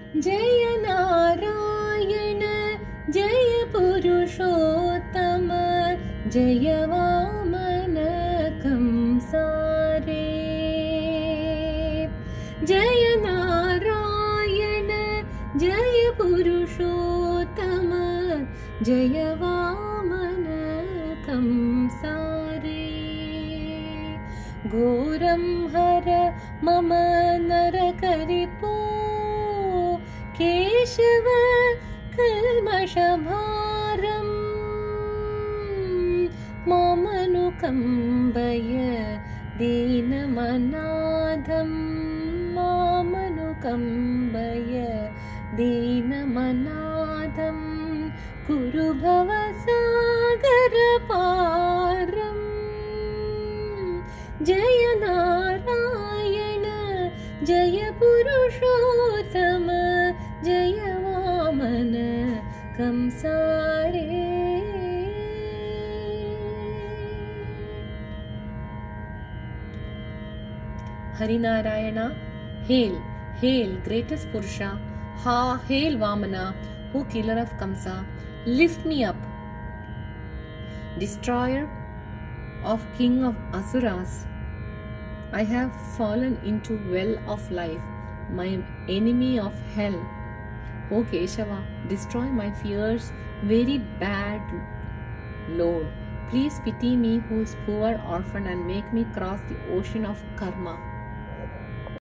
जय नारायण जय पुरुषोत्तम जय वामन कंसारे। जय नारायण जय पुरुषोत्तम जय वामन कंसारे। घोरं हर मम नरकरिपो केशव कल्मषभारम् मामनुकम्पय दीनमनाथं मामनुकम्पय दीनमनाथं कुरु भवसागरपारम्। जय नारायण जय पुरुषोत्तम जय वामन कंसारे। Harinarayana, hail, hail, greatest Purusha, hail Vamana, who killer of Kamsa, lift me up, destroyer of king of Asuras. I have fallen into well of life, my enemy of hell. O Keshava, destroy my fears, very bad Lord. Please pity me who is poor orphan and make me cross the ocean of karma.